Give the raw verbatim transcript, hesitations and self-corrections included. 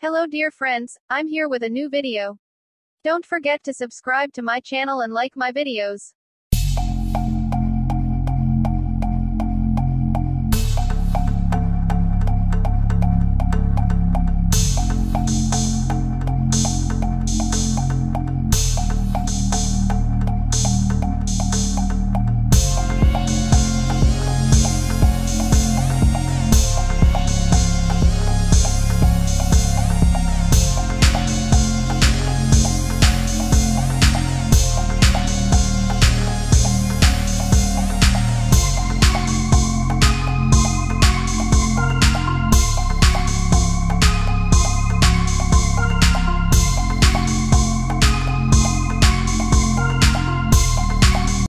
Hello dear friends, I'm here with a new video. Don't forget to subscribe to my channel and like my videos.